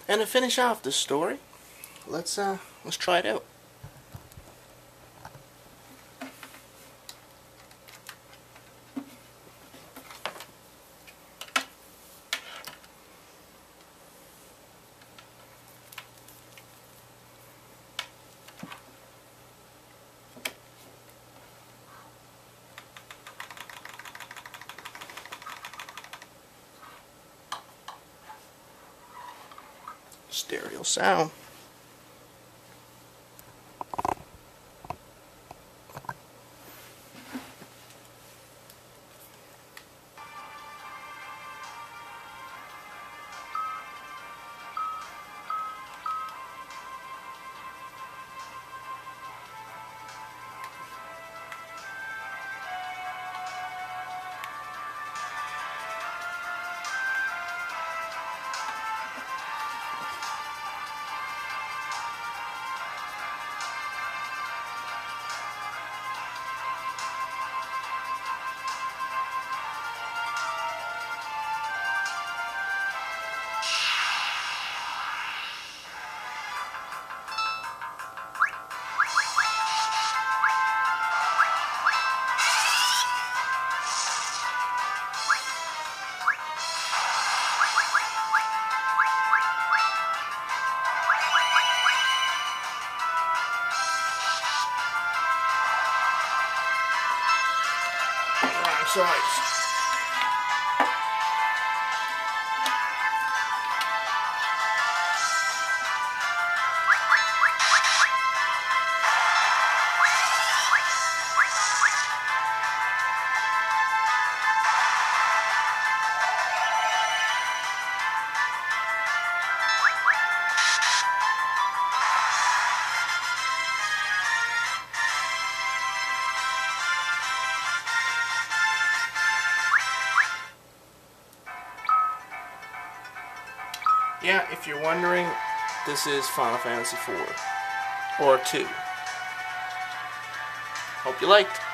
And to finish off this story, let's try it out. Stereo sound. Wrong size. Yeah, if you're wondering, this is Final Fantasy IV or 2. Hope you liked.